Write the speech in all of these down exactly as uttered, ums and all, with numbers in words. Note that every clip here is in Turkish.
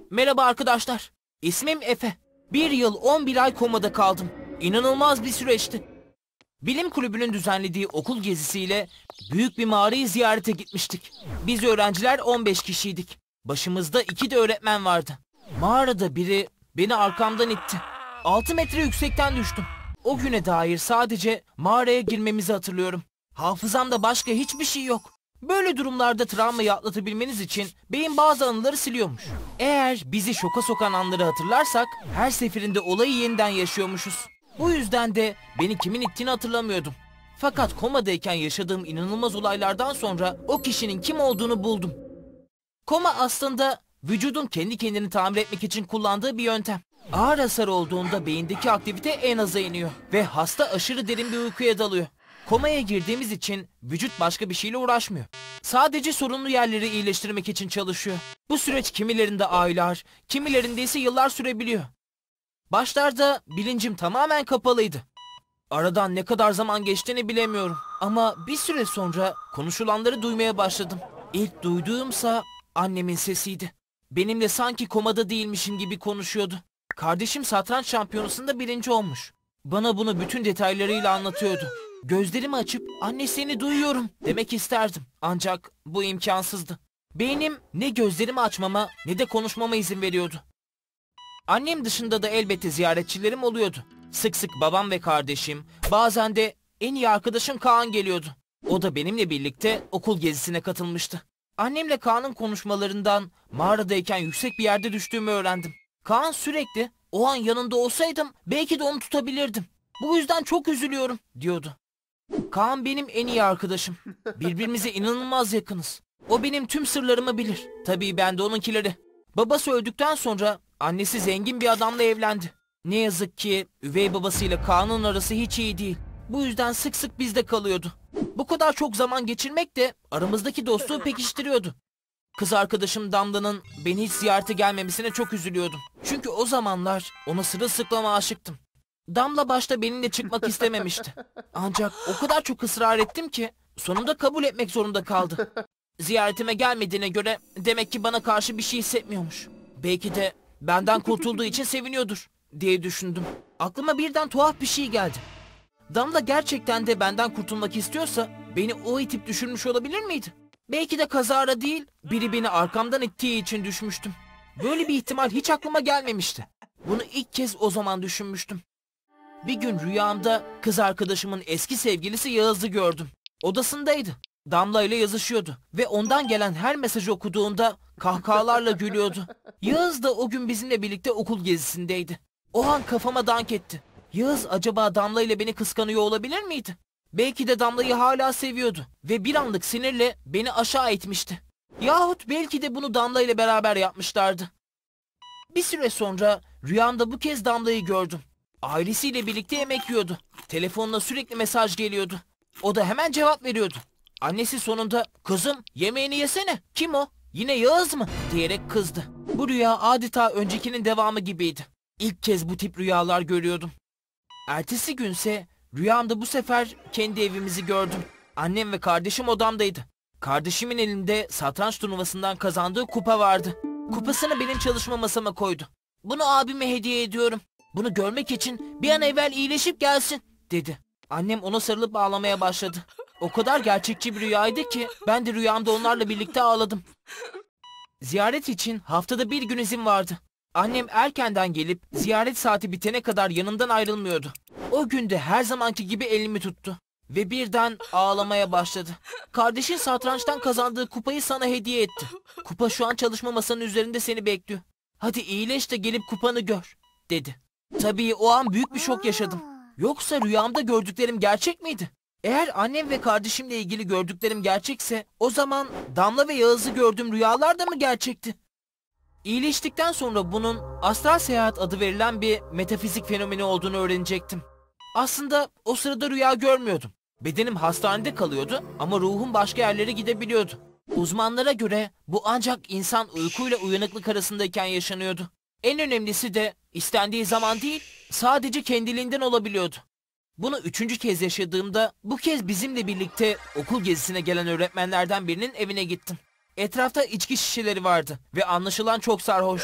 Merhaba arkadaşlar. İsmim Efe. Bir yıl on bir ay komada kaldım. İnanılmaz bir süreçti. Bilim kulübünün düzenlediği okul gezisiyle büyük bir mağarayı ziyarete gitmiştik. Biz öğrenciler on beş kişiydik. Başımızda iki de öğretmen vardı. Mağarada biri beni arkamdan itti. altı metre yüksekten düştüm. O güne dair sadece mağaraya girmemizi hatırlıyorum. Hafızamda başka hiçbir şey yok. Böyle durumlarda travmayı atlatabilmeniz için beyin bazı anıları siliyormuş. Eğer bizi şoka sokan anları hatırlarsak her seferinde olayı yeniden yaşıyormuşuz. Bu yüzden de beni kimin ittiğini hatırlamıyordum. Fakat komadayken yaşadığım inanılmaz olaylardan sonra o kişinin kim olduğunu buldum. Koma aslında vücudun kendi kendini tamir etmek için kullandığı bir yöntem. Ağır hasar olduğunda beyindeki aktivite en aza iniyor ve hasta aşırı derin bir uykuya dalıyor. Komaya girdiğimiz için vücut başka bir şeyle uğraşmıyor. Sadece sorunlu yerleri iyileştirmek için çalışıyor. Bu süreç kimilerinde aylar, kimilerinde ise yıllar sürebiliyor. Başlarda bilincim tamamen kapalıydı. Aradan ne kadar zaman geçtiğini bilemiyorum. Ama bir süre sonra konuşulanları duymaya başladım. İlk duyduğumsa annemin sesiydi. Benimle sanki komada değilmişim gibi konuşuyordu. Kardeşim satranç şampiyonasında birinci olmuş. Bana bunu bütün detaylarıyla anlatıyordu. Gözlerimi açıp "Anne, seni duyuyorum" demek isterdim. Ancak bu imkansızdı. Beynim ne gözlerimi açmama ne de konuşmama izin veriyordu. Annem dışında da elbette ziyaretçilerim oluyordu. Sık sık babam ve kardeşim, bazen de en iyi arkadaşım Kaan geliyordu. O da benimle birlikte okul gezisine katılmıştı. Annemle Kaan'ın konuşmalarından mağaradayken yüksek bir yerde düştüğümü öğrendim. Kaan sürekli "O an yanında olsaydım belki de onu tutabilirdim. Bu yüzden çok üzülüyorum" diyordu. Kaan benim en iyi arkadaşım. Birbirimize inanılmaz yakınız. O benim tüm sırlarımı bilir. Tabii ben de onunkileri. Babası öldükten sonra annesi zengin bir adamla evlendi. Ne yazık ki üvey babasıyla Kaan'ın arası hiç iyi değil. Bu yüzden sık sık bizde kalıyordu. Bu kadar çok zaman geçirmek de aramızdaki dostluğu pekiştiriyordu. Kız arkadaşım Damla'nın beni hiç ziyarete gelmemesine çok üzülüyordum. Çünkü o zamanlar ona sırılsıklam aşıktım. Damla başta benimle çıkmak istememişti. Ancak o kadar çok ısrar ettim ki sonunda kabul etmek zorunda kaldı. Ziyaretime gelmediğine göre demek ki bana karşı bir şey hissetmiyormuş. Belki de benden kurtulduğu için seviniyordur diye düşündüm. Aklıma birden tuhaf bir şey geldi. Damla gerçekten de benden kurtulmak istiyorsa beni o itip düşürmüş olabilir miydi? Belki de kazara değil, biri beni arkamdan ittiği için düşmüştüm. Böyle bir ihtimal hiç aklıma gelmemişti. Bunu ilk kez o zaman düşünmüştüm. Bir gün rüyamda kız arkadaşımın eski sevgilisi Yağız'ı gördüm. Odasındaydı. Damla ile yazışıyordu ve ondan gelen her mesajı okuduğunda kahkahalarla gülüyordu. Yağız da o gün bizimle birlikte okul gezisindeydi. O an kafama dank etti. Yağız acaba Damla ile beni kıskanıyor olabilir miydi? Belki de Damla'yı hala seviyordu ve bir anlık sinirle beni aşağı itmişti. Yahut belki de bunu Damla ile beraber yapmışlardı. Bir süre sonra rüyamda bu kez Damla'yı gördüm. Ailesiyle birlikte yemek yiyordu. Telefonuna sürekli mesaj geliyordu. O da hemen cevap veriyordu. Annesi sonunda "Kızım, yemeğini yesene. Kim o? Yine Yağız mı?" diyerek kızdı. Bu rüya adeta öncekinin devamı gibiydi. İlk kez bu tip rüyalar görüyordum. Ertesi günse rüyamda bu sefer kendi evimizi gördüm. Annem ve kardeşim odamdaydı. Kardeşimin elinde satranç turnuvasından kazandığı kupa vardı. Kupasını benim çalışma masama koydu. "Bunu abime hediye ediyorum. Bunu görmek için bir an evvel iyileşip gelsin" dedi. Annem ona sarılıp ağlamaya başladı. O kadar gerçekçi bir rüyaydı ki ben de rüyamda onlarla birlikte ağladım. Ziyaret için haftada bir gün izin vardı. Annem erkenden gelip ziyaret saati bitene kadar yanımdan ayrılmıyordu. O gün de her zamanki gibi elimi tuttu ve birden ağlamaya başladı. "Kardeşin satrançtan kazandığı kupayı sana hediye etti. Kupa şu an çalışma masanın üzerinde seni bekliyor. Hadi iyileş de gelip kupanı gör" dedi. Tabii o an büyük bir şok yaşadım. Yoksa rüyamda gördüklerim gerçek miydi? Eğer annem ve kardeşimle ilgili gördüklerim gerçekse o zaman Damla ve Yağız'ı gördüğüm rüyalar da mı gerçekti? İyileştikten sonra bunun astral seyahat adı verilen bir metafizik fenomeni olduğunu öğrenecektim. Aslında o sırada rüya görmüyordum. Bedenim hastanede kalıyordu ama ruhum başka yerlere gidebiliyordu. Uzmanlara göre bu ancak insan uykuyla uyanıklık arasındayken yaşanıyordu. En önemlisi de istendiği zaman değil, sadece kendiliğinden olabiliyordu. Bunu üçüncü kez yaşadığımda bu kez bizimle birlikte okul gezisine gelen öğretmenlerden birinin evine gittim. Etrafta içki şişeleri vardı ve anlaşılan çok sarhoştu.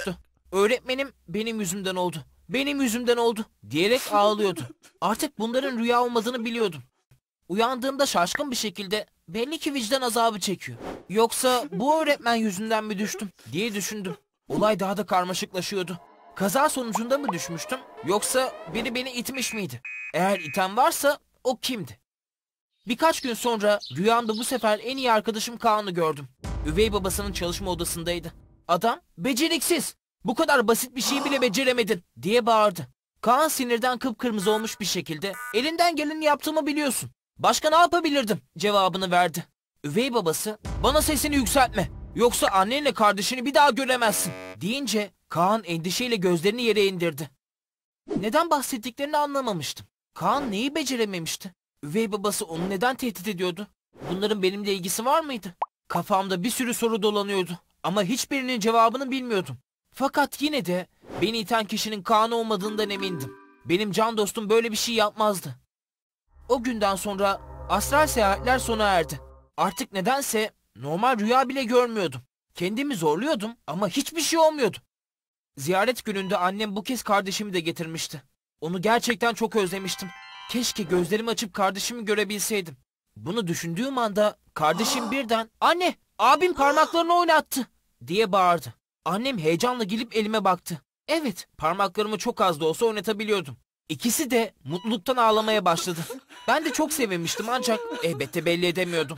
Öğretmenim benim yüzümden oldu, benim yüzümden oldu diyerek ağlıyordu. Artık bunların rüya olmadığını biliyordum. Uyandığımda şaşkın bir şekilde belli ki vicdan azabı çekiyor. Yoksa bu öğretmen yüzünden mi düştüm diye düşündüm. Olay daha da karmaşıklaşıyordu. Kaza sonucunda mı düşmüştüm yoksa biri beni itmiş miydi? Eğer iten varsa o kimdi? Birkaç gün sonra rüyamda bu sefer en iyi arkadaşım Kaan'ı gördüm. Üvey babasının çalışma odasındaydı. Adam beceriksiz, bu kadar basit bir şeyi bile beceremedin diye bağırdı. Kaan sinirden kıpkırmızı olmuş bir şekilde elinden geleni yaptığımı biliyorsun. Başka ne yapabilirdim cevabını verdi. Üvey babası bana sesini yükseltme yoksa annenle kardeşini bir daha göremezsin deyince Kaan endişeyle gözlerini yere indirdi. Neden bahsettiklerini anlamamıştım. Kaan neyi becerememişti? Üvey babası onu neden tehdit ediyordu? Bunların benimle ilgisi var mıydı? Kafamda bir sürü soru dolanıyordu ama hiçbirinin cevabını bilmiyordum. Fakat yine de beni iten kişinin Kaan olmadığından emindim. Benim can dostum böyle bir şey yapmazdı. O günden sonra astral seyahatler sona erdi. Artık nedense normal rüya bile görmüyordum. Kendimi zorluyordum ama hiçbir şey olmuyordu. Ziyaret gününde annem bu kez kardeşimi de getirmişti. Onu gerçekten çok özlemiştim. Keşke gözlerimi açıp kardeşimi görebilseydim. Bunu düşündüğüm anda kardeşim birden "Anne, abim parmaklarını oynattı" diye bağırdı. Annem heyecanla gelip elime baktı. Evet, parmaklarımı çok az da olsa oynatabiliyordum. İkisi de mutluluktan ağlamaya başladı. Ben de çok sevinmiştim ancak elbette belli edemiyordum.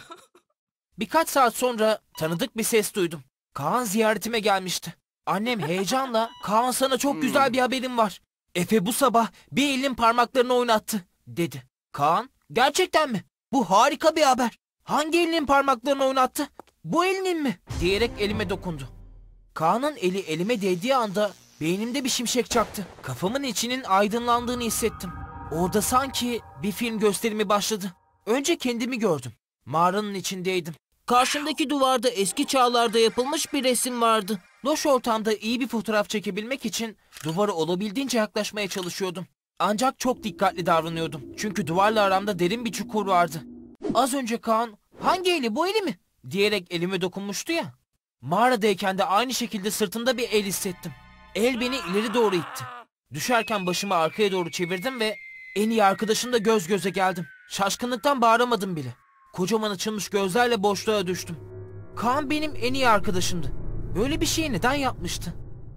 Birkaç saat sonra tanıdık bir ses duydum. Kaan ziyaretime gelmişti. Annem heyecanla "Kaan, sana çok güzel bir haberim var. Efe bu sabah bir elin parmaklarını oynattı" dedi. Kaan, gerçekten mi? Bu harika bir haber. Hangi elinin parmaklarını oynattı? Bu elinin mi? Diyerek elime dokundu. Kaan'ın eli elime değdiği anda beynimde bir şimşek çaktı. Kafamın içinin aydınlandığını hissettim. Orada sanki bir film gösterimi başladı. Önce kendimi gördüm. Mağaranın içindeydim. Karşımdaki duvarda eski çağlarda yapılmış bir resim vardı. Loş ortamda iyi bir fotoğraf çekebilmek için duvara olabildiğince yaklaşmaya çalışıyordum. Ancak çok dikkatli davranıyordum. Çünkü duvarla aramda derin bir çukur vardı. Az önce Kaan "Hangi eli, bu eli mi?" diyerek elime dokunmuştu ya. Mağaradayken de aynı şekilde sırtımda bir el hissettim. El beni ileri doğru itti. Düşerken başımı arkaya doğru çevirdim ve en iyi arkadaşımla göz göze geldim. Şaşkınlıktan bağıramadım bile. Kocaman açılmış gözlerle boşluğa düştüm. Kaan benim en iyi arkadaşımdı. Böyle bir şeyi neden yapmıştı?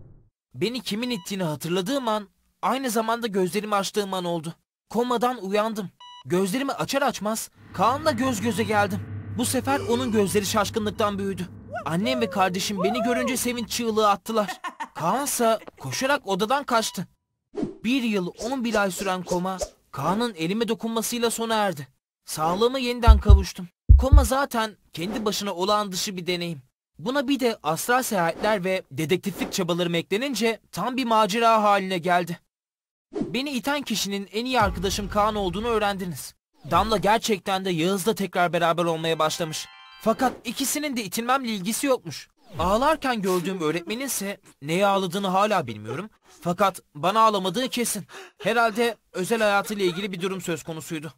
Beni kimin ittiğini hatırladığım an, aynı zamanda gözlerimi açtığım an oldu. Komadan uyandım. Gözlerimi açar açmaz Kaan'la göz göze geldim. Bu sefer onun gözleri şaşkınlıktan büyüdü. Annem ve kardeşim beni görünce sevinç çığlığı attılar. Kaan'sa koşarak odadan kaçtı. Bir yıl on bir ay süren koma, Kaan'ın elime dokunmasıyla sona erdi. Sağlığıma yeniden kavuştum. Koma zaten kendi başına olağan dışı bir deneyim. Buna bir de astral seyahatler ve dedektiflik çabalarım eklenince tam bir macera haline geldi. Beni iten kişinin en iyi arkadaşım Kaan olduğunu öğrendiniz. Damla gerçekten de Yağız'la tekrar beraber olmaya başlamış. Fakat ikisinin de itilmemle ilgisi yokmuş. Ağlarken gördüğüm öğretmenin ise neye ağladığını hala bilmiyorum. Fakat bana ağlamadığı kesin. Herhalde özel hayatıyla ilgili bir durum söz konusuydu.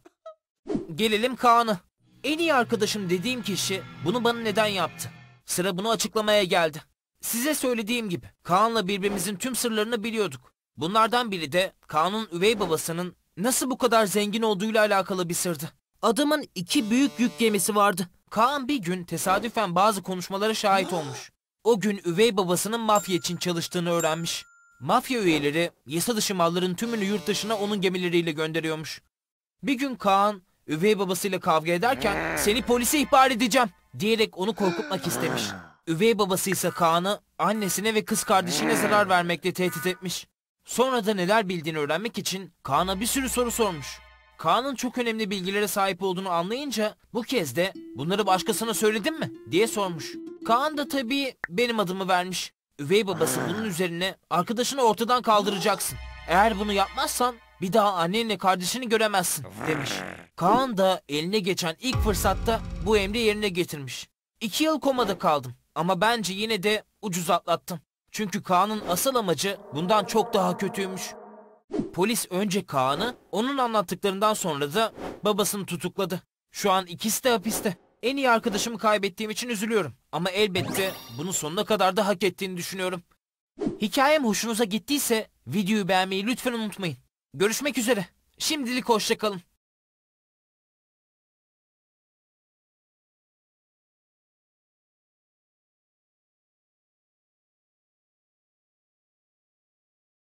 Gelelim Kaan'a. En iyi arkadaşım dediğim kişi bunu bana neden yaptı? Sıra bunu açıklamaya geldi. Size söylediğim gibi Kaan'la birbirimizin tüm sırlarını biliyorduk. Bunlardan biri de Kaan'ın üvey babasının nasıl bu kadar zengin olduğuyla alakalı bir sırdı. Adamın iki büyük yük gemisi vardı. Kaan bir gün tesadüfen bazı konuşmalara şahit olmuş. O gün üvey babasının mafya için çalıştığını öğrenmiş. Mafya üyeleri yasa dışı malların tümünü yurt dışına onun gemileriyle gönderiyormuş. Bir gün Kaan üvey babasıyla kavga ederken "Seni polise ihbar edeceğim" diyerek onu korkutmak istemiş. Üvey babası ise Kaan'ı annesine ve kız kardeşine zarar vermekle tehdit etmiş. Sonra da neler bildiğini öğrenmek için Kaan'a bir sürü soru sormuş. Kaan'ın çok önemli bilgilere sahip olduğunu anlayınca bu kez de "Bunları başkasına söyledin mi?" diye sormuş. Kaan da tabii benim adımı vermiş. Üvey babası bunun üzerine "Arkadaşını ortadan kaldıracaksın. Eğer bunu yapmazsan bir daha annenle kardeşini göremezsin" demiş. Kaan da eline geçen ilk fırsatta bu emri yerine getirmiş. İki yıl komada kaldım ama bence yine de ucuz atlattım. Çünkü Kaan'ın asıl amacı bundan çok daha kötüymüş. Polis önce Kaan'ı, onun anlattıklarından sonra da babasını tutukladı. Şu an ikisi de hapiste. En iyi arkadaşımı kaybettiğim için üzülüyorum. Ama elbette bunu sonuna kadar da hak ettiğini düşünüyorum. Hikayem hoşunuza gittiyse videoyu beğenmeyi lütfen unutmayın. Görüşmek üzere. Şimdilik hoşça kalın.